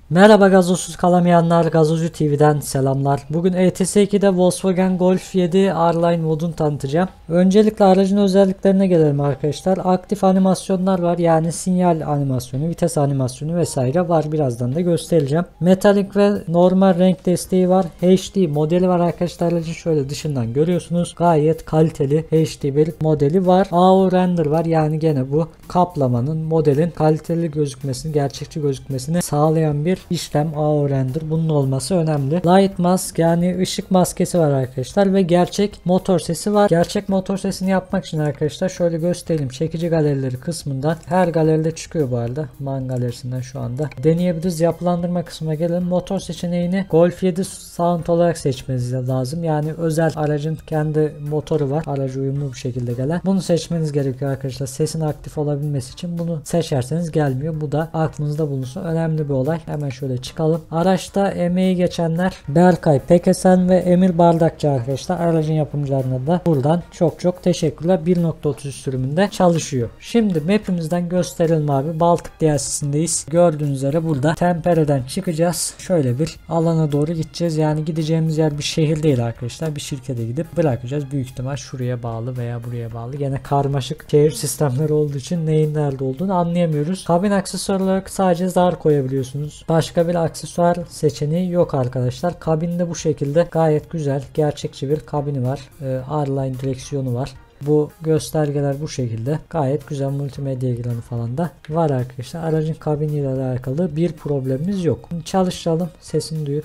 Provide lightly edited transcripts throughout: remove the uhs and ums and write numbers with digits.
Merhaba gazozsuz kalamayanlar, Gazozcu TV'den selamlar. Bugün ETS2'de Volkswagen Golf 7 R-Line modunu tanıtacağım. Öncelikle aracın özelliklerine gelelim arkadaşlar. Aktif animasyonlar var, yani sinyal animasyonu, vites animasyonu vesaire var. Birazdan da göstereceğim. Metalik ve normal renk desteği var. HD modeli var arkadaşlar. Aracın şöyle dışından görüyorsunuz. Gayet kaliteli HD bir modeli var. AO render var, yani gene bu kaplamanın, modelin kaliteli gözükmesini, gerçekçi gözükmesini sağlayan bir işlem. AO render, bunun olması önemli. Light mask, yani ışık maskesi var arkadaşlar ve gerçek motor sesi var. Gerçek motor sesini yapmak için arkadaşlar şöyle göstereyim. Çekici galerileri kısmından, her galeride çıkıyor bu arada. Man galerisinden şu anda deneyebiliriz. Yapılandırma kısmına gelelim. Motor seçeneğini Golf 7 Sound olarak seçmeniz lazım. Yani özel aracın kendi motoru var. Araca uyumlu bir şekilde gelen. Bunu seçmeniz gerekiyor arkadaşlar. Sesin aktif olabilmesi için bunu seçerseniz gelmiyor. Bu da aklınızda bulunsun. Önemli bir olay. Hemen şöyle çıkalım. Araçta emeği geçenler Berkay Pekesen ve Emir Bardakçı arkadaşlar. Aracın yapımcılarına da buradan çok teşekkürler. 1.33 sürümünde çalışıyor. Şimdi map'imizden gösterelim abi. Baltık DLC'sindeyiz. Gördüğünüz üzere burada Tempere'den çıkacağız. Şöyle bir alana doğru gideceğiz. Yani gideceğimiz yer bir şehir değil arkadaşlar. Bir şirkete gidip bırakacağız. Büyük ihtimal şuraya bağlı veya buraya bağlı. Gene karmaşık şehir sistemleri olduğu için neyin nerede olduğunu anlayamıyoruz. Kabin aksesuarı olarak sadece zar koyabiliyorsunuz. Başka bir aksesuar seçeneği yok arkadaşlar. Kabinde bu şekilde gayet güzel, gerçekçi bir kabini var. R-Line direksiyonu var. Bu göstergeler bu şekilde. Gayet güzel, multimedya ekranı falan da var arkadaşlar. Aracın kabiniyle alakalı bir problemimiz yok. Çalıştıralım. Sesini duyup.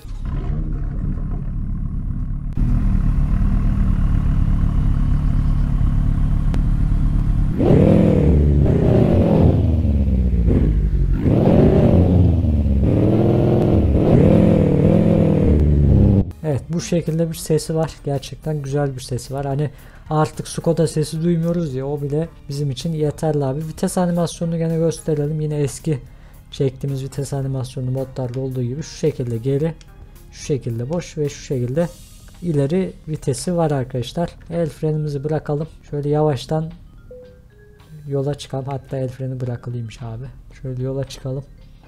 Evet, bu şekilde bir sesi var. Gerçekten güzel bir sesi var. Hani artık Skoda sesi duymuyoruz ya, o bile bizim için yeterli abi. Vites animasyonunu gene gösterelim. Yine eski çektiğimiz vites animasyonu modlarda olduğu gibi şu şekilde geri, şu şekilde boş ve şu şekilde ileri vitesi var arkadaşlar. El frenimizi bırakalım. Şöyle yavaştan yola çıkalım. Hatta el freni bırakılıymış abi. Şöyle yola çıkalım.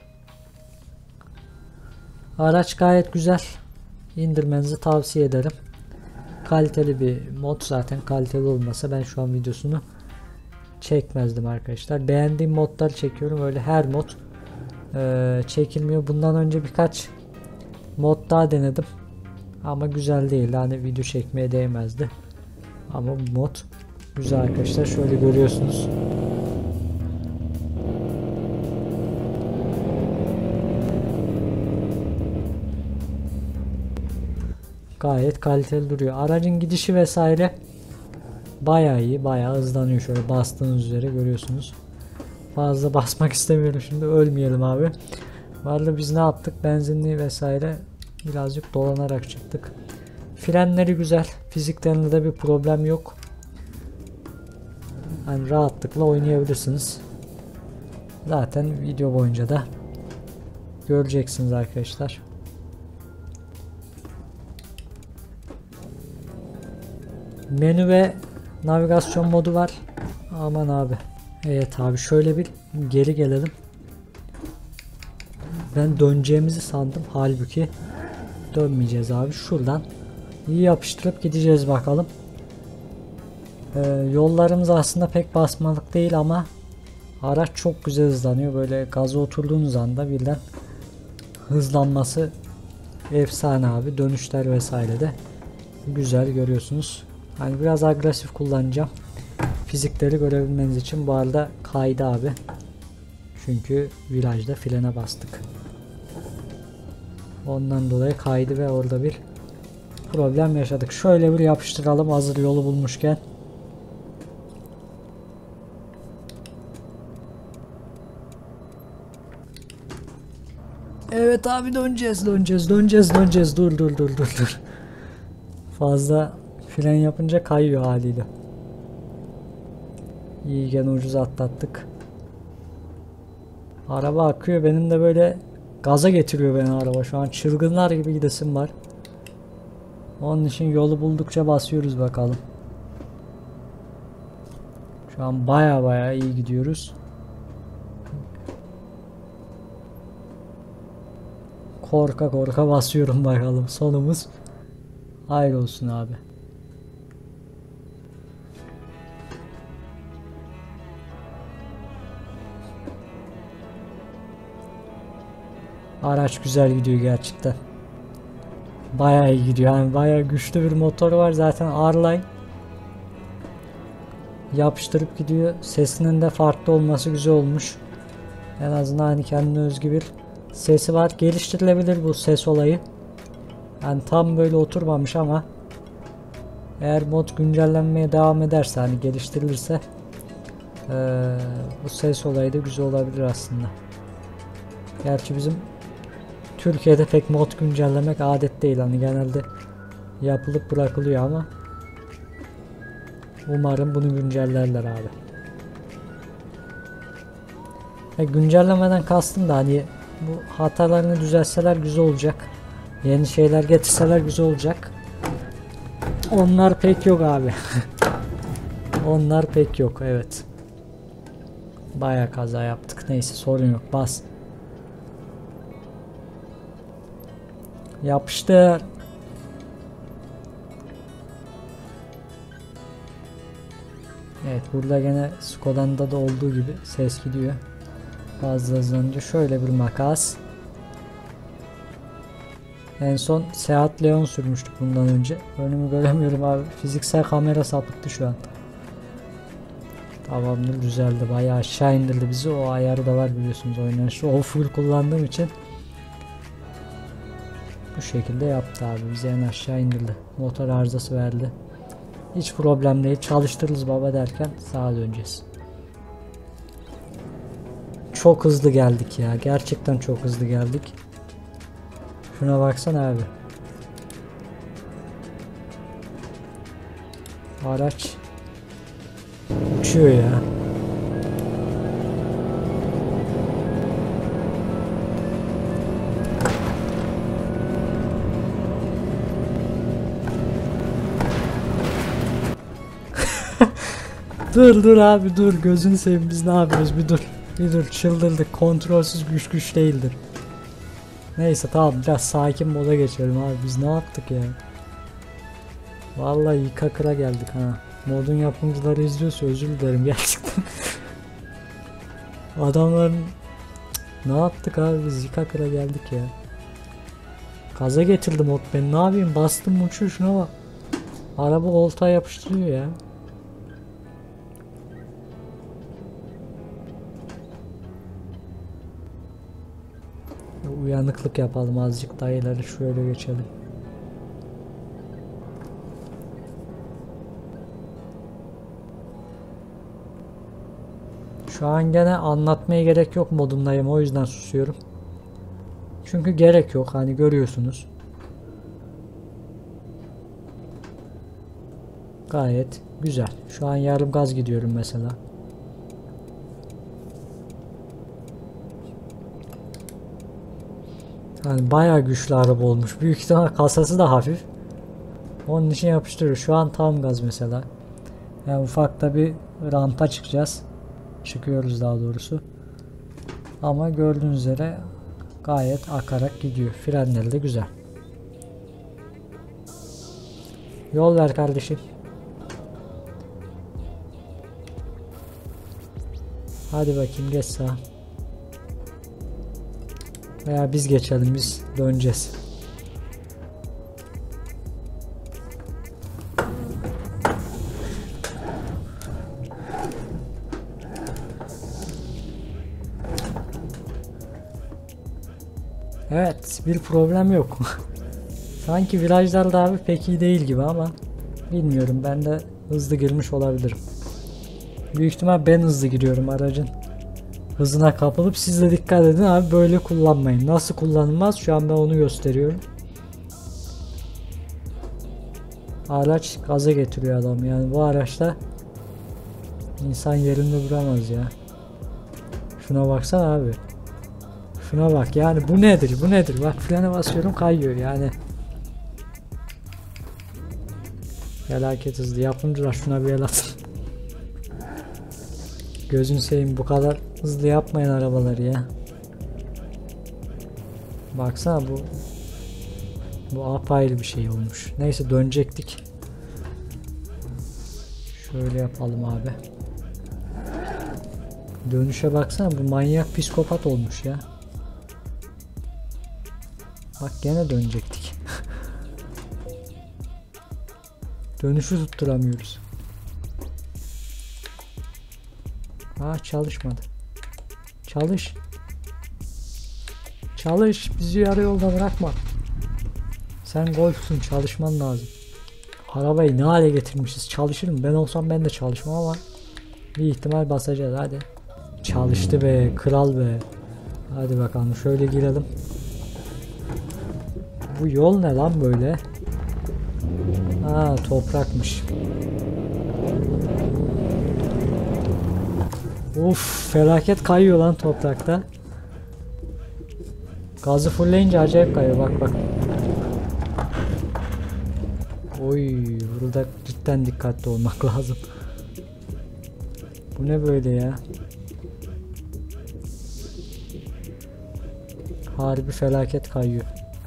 Araç gayet güzel. İndirmenizi tavsiye ederim. Kaliteli bir mod, zaten kaliteli olmasa ben şu an videosunu çekmezdim arkadaşlar. Beğendiğim modları çekiyorum, öyle her mod çekilmiyor. Bundan önce birkaç mod daha denedim ama güzel değil, hani video çekmeye değmezdi. Ama bu mod güzel arkadaşlar, şöyle görüyorsunuz. Gayet kaliteli duruyor. Aracın gidişi vesaire bayağı iyi, bayağı hızlanıyor. Şöyle bastığınız üzere görüyorsunuz. Fazla basmak istemiyorum şimdi, ölmeyelim abi. Vallahi biz ne yaptık? Benzinli vesaire birazcık dolanarak çıktık. Frenleri güzel. Fiziklerinde de bir problem yok. Yani rahatlıkla oynayabilirsiniz. Zaten video boyunca da göreceksiniz arkadaşlar. Menü ve navigasyon modu var. Aman abi. Evet abi, şöyle bir geri gelelim. Ben döneceğimizi sandım. Halbuki dönmeyeceğiz abi. Şuradan iyi yapıştırıp gideceğiz bakalım. Yollarımız aslında pek basmalık değil ama araç çok güzel hızlanıyor. Böyle gaza oturduğunuz anda birden hızlanması efsane abi. Dönüşler vesaire de güzel, görüyorsunuz. Hani biraz agresif kullanacağım. Fizikleri görebilmeniz için. Bu arada kaydı abi. Çünkü virajda frene bastık. Ondan dolayı kaydı ve orada bir problem yaşadık. Şöyle bir yapıştıralım hazır yolu bulmuşken. Evet abi, döneceğiz. Dur. Fazla fren yapınca kayıyor haliyle. İyi, gene ucuz atlattık. Araba akıyor, benim de böyle gaza getiriyor beni araba. Şu an çılgınlar gibi gidesim var. Onun için yolu buldukça basıyoruz bakalım. Şu an baya iyi gidiyoruz. Korka korka basıyorum bakalım. Sonumuz hayır olsun abi. Araç güzel gidiyor gerçekten. Bayağı iyi gidiyor. Yani bayağı güçlü bir motoru var zaten R-Line. Yapıştırıp gidiyor. Sesinin de farklı olması güzel olmuş. En azından hani kendine özgü bir sesi var. Geliştirilebilir bu ses olayı. Yani tam böyle oturmamış ama eğer mod güncellenmeye devam ederse, hani geliştirilirse bu ses olayı da güzel olabilir aslında. Gerçi bizim Türkiye'de pek mod güncellemek adet değil, hani genelde yapılıp bırakılıyor ama umarım bunu güncellerler abi. Güncellemeden kastım da hani bu hatalarını düzeltseler güzel olacak. Yeni şeyler getirseler güzel olacak. Onlar pek yok abi. Onlar pek yok, evet. Bayağı kaza yaptık. Neyse, sorun yok. Bas. Yapıştır. Evet, burada gene Skoda'da da olduğu gibi ses gidiyor. Fazla hızlanınca şöyle bir makas. En son Seat Leon sürmüştük bundan önce. Önümü göremiyorum abi. Fiziksel kamera sapıttı şu an. Tamamdır, düzeldi. Bayağı aşağı indirdi bizi. O ayarı da var biliyorsunuz oynanışta. O full kullandığım için bu şekilde yaptı abi. Bizi en aşağı indirdi. Motor arızası verdi. Hiç problem değil. Çalıştırırız baba derken sağa döneceğiz. Çok hızlı geldik ya. Gerçekten çok hızlı geldik. Şuna baksana abi. Araç uçuyor ya. Dur abi dur, gözünü seveyim, biz ne yapıyoruz, bir dur. Bir dur, çıldırdık, kontrolsüz güç değildir. Neyse tamam, biraz sakin moda geçelim abi, biz ne yaptık ya. Vallahi yıkakıra geldik ha. Modun yapımcıları izliyorsa özür dilerim gerçekten. Adamların ne yaptık abi, biz yıkakıra geldik ya. Gaza getirdi mod, ben ne yapayım, bastım uçuyor, şuna bak. Araba oltaya yapıştırıyor ya. Uyanıklık yapalım azıcık, dayıları şöyle geçelim. Şu an gene anlatmaya gerek yok modundayım, o yüzden susuyorum. Çünkü gerek yok, hani görüyorsunuz. Gayet güzel. Şu an yarım gaz gidiyorum mesela. Yani bayağı güçlü araba olmuş. Büyük ihtimal kasası da hafif. Onun için yapıştırıyor. Şu an tam gaz mesela. Yani ufakta bir rampa çıkacağız. Çıkıyoruz daha doğrusu. Ama gördüğünüz üzere gayet akarak gidiyor. Frenleri de güzel. Yol ver kardeşim. Hadi bakayım, geç sağa. Veya biz geçelim, biz döneceğiz. Evet, bir problem yok. Sanki virajlarda abi pek iyi değil gibi ama bilmiyorum, ben de hızlı girmiş olabilirim. Büyük ihtimal ben hızlı giriyorum, aracın hızına kapılıp. Siz de dikkat edin abi, böyle kullanmayın. Nasıl kullanılmaz şu an ben onu gösteriyorum. Araç gaza getiriyor adam, yani bu araçta insan yerinde duramaz ya. Şuna baksana abi. Şuna bak, yani bu nedir, bu nedir, bak frene basıyorum kayıyor yani. Felaket hızlı. Yapımcılar şuna bir el atın. Gözün seveyim, bu kadar hızlı yapmayın arabaları ya. Baksana bu apayrı bir şey olmuş. Neyse dönecektik. Şöyle yapalım abi. Dönüşe baksana, bu manyak psikopat olmuş ya. Bak gene dönecektik. Dönüşü tutturamıyoruz. Çalışmadı. Çalış. Çalış. Bizi yarı yolda bırakma. Sen golfsun, çalışman lazım. Arabayı ne hale getirmişiz. Çalışırım. Ben olsam ben de çalışmam ama bir ihtimal basacağız. Hadi. Çalıştı be. Kral be. Hadi bakalım. Şöyle girelim. Bu yol ne lan böyle? Toprakmış. Uf, felaket kayıyor lan toprakta. Gazı fullleyince acayip kayıyor, bak. Oy, burada cidden dikkatli olmak lazım. Bu ne böyle ya? Harbi felaket kayıyor.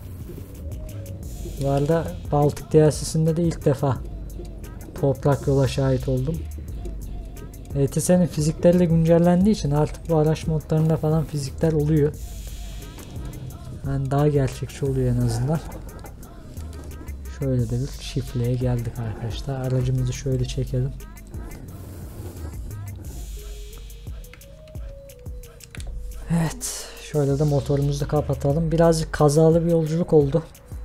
Bu arada Baltık DLC'sinde de ilk defa toprak yola şahit oldum. ETS'nin fizikleri de güncellendiği için artık bu araç modlarında falan fizikler oluyor. Yani daha gerçekçi oluyor en azından. Şöyle de bir çiftliğe geldik arkadaşlar. Aracımızı şöyle çekelim. Evet. Şöyle de motorumuzu da kapatalım. Birazcık kazalı bir yolculuk oldu.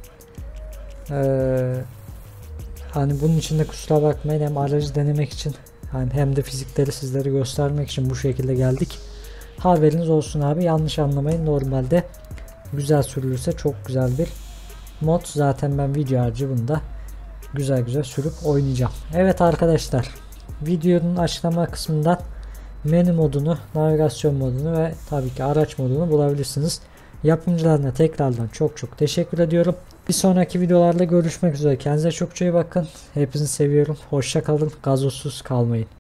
Hani bunun için de kusura bakmayın, hem aracı denemek için hem de fizikleri sizlere göstermek için bu şekilde geldik. Haberiniz olsun abi, yanlış anlamayın. Normalde güzel sürülürse çok güzel bir mod. Zaten ben video harcı bunda güzel sürüp oynayacağım. Evet arkadaşlar, videonun açıklama kısmından menü modunu, navigasyon modunu ve tabii ki araç modunu bulabilirsiniz. Yapımcılarına tekrardan çok teşekkür ediyorum. Bir sonraki videolarda görüşmek üzere. Kendinize çok iyi bakın. Hepinizi seviyorum. Hoşça kalın. Gazozsuz kalmayın.